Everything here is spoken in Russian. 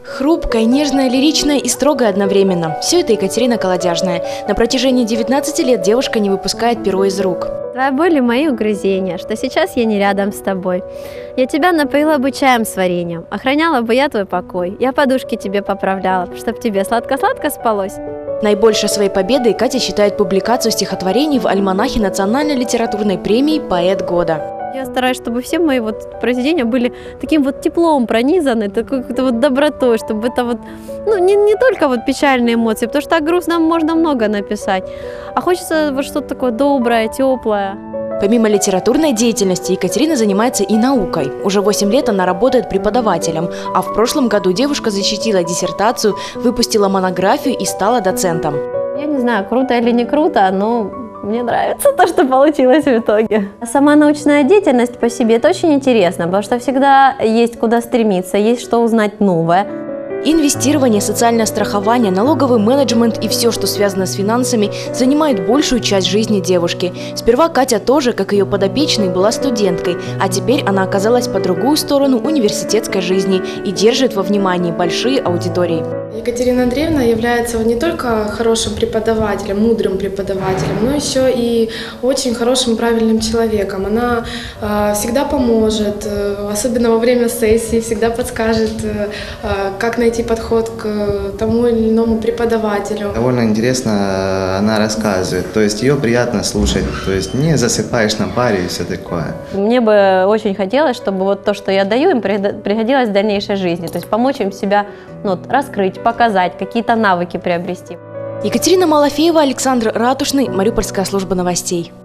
Хрупкая, нежная, лиричная и строгая одновременно. Все это Екатерина Колодяжная. На протяжении 19 лет девушка не выпускает перо из рук. Твоя боль и мои угрызения, что сейчас я не рядом с тобой. Я тебя напоила бы чаем с вареньем, охраняла бы я твой покой. Я подушки тебе поправляла, чтоб тебе сладко-сладко спалось. Наибольшей своей победой Катя считает публикацию стихотворений в альманахе Национальной литературной премии «Поэт года». Я стараюсь, чтобы все мои произведения были таким теплом пронизаны, такой какой-то добротой, чтобы это не только печальные эмоции, потому что так грустно можно много написать, а хочется что-то такое доброе, теплое. Помимо литературной деятельности, Екатерина занимается и наукой. Уже 8 лет она работает преподавателем, а в прошлом году девушка защитила диссертацию, выпустила монографию и стала доцентом. Я не знаю, круто или не круто, но мне нравится то, что получилось в итоге. Сама научная деятельность по себе – это очень интересно, потому что всегда есть куда стремиться, есть что узнать новое. Инвестирование, социальное страхование, налоговый менеджмент и все, что связано с финансами, занимает большую часть жизни девушки. Сперва Катя тоже, как ее подопечный, была студенткой, а теперь она оказалась по другую сторону университетской жизни и держит во внимании большие аудитории. Екатерина Андреевна является не только хорошим преподавателем, мудрым преподавателем, но еще и очень хорошим, правильным человеком. Она всегда поможет, особенно во время сессии, всегда подскажет, как найти подход к тому или иному преподавателю. Довольно интересно она рассказывает, то есть ее приятно слушать, то есть не засыпаешь на паре и все такое. Мне бы очень хотелось, чтобы то, что я даю, им пригодилось в дальнейшей жизни, то есть помочь им себя раскрыть, показать, какие-то навыки приобрести. Екатерина Малафеева, Александр Ратушный, Мариупольская служба новостей.